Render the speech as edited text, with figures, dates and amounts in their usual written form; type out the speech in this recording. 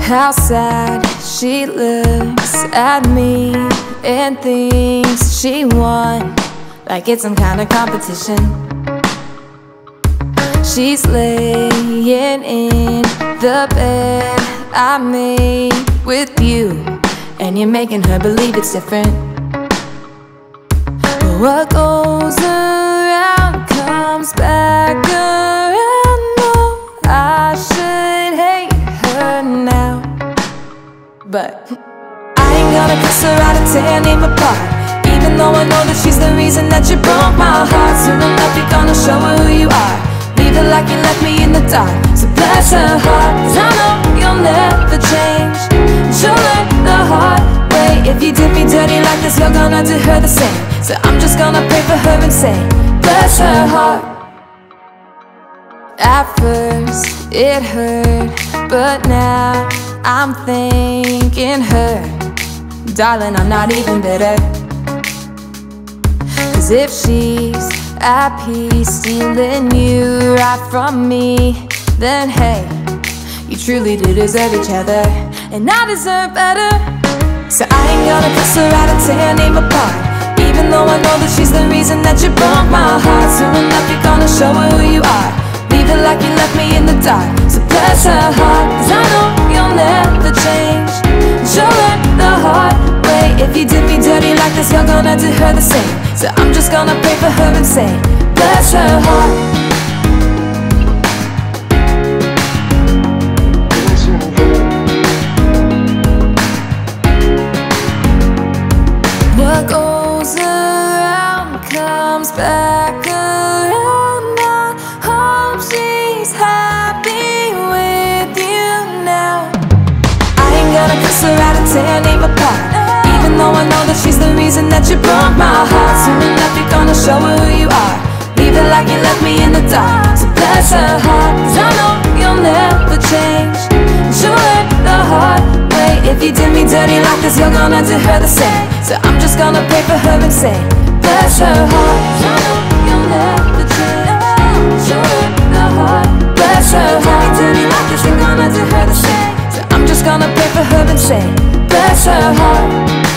how sad she looks at me and thinks she won, like it's some kind of competition. She's laying in the bed I made with you, and you're making her believe it's different. But what goes around comes back around. No, I should hate her now, but I ain't gonna kiss her out and tear her name apart, even though I know that she's the reason that you broke my heart. Soon enough you're gonna show her who you are, leave her like you left me in the dark. So bless her heart, 'cause I know you'll never change, and she'll learn the hard way. If you did me dirty like this, you're gonna do her the same. So I'm just gonna pray for her and say, bless her heart. At first it hurt, but now I'm thanking her. Darling, I'm not even bitter, 'cause if she's at peace stealing you right from me, then hey, you truly do deserve each other, and I deserve better. So I ain't gonna kiss her out and tear her name apart, even though I know that she's the reason that you broke my heart. Soon enough you're gonna show her who you are, leave her like you left me in the dark. So bless her heart, 'cause I know you'll never change, and she'll learn the hard way. If you did me dirty like this, you're gonna do her the same. So I'm just gonna pray for her and say, bless her heart. What goes around comes back around. I hope she's happy with you now. I ain't gonna kiss her out and tear her name apart, even though I know that she's the reason that you broke my heart. Soon enough you're gonna show her who you are, leave her like you left me in the dark. So bless her heart, 'cause I know you'll never change, and she'll learn the hard way. If you did me dirty like this, you're gonna do her the same. So I'm just gonna pray for her and say, bless her heart, 'cause I know you'll never change, she'll learn the hard. Bless her heart, if you did me dirty like this, you're gonna do her the same. So I'm just gonna pray for her and say, bless her heart.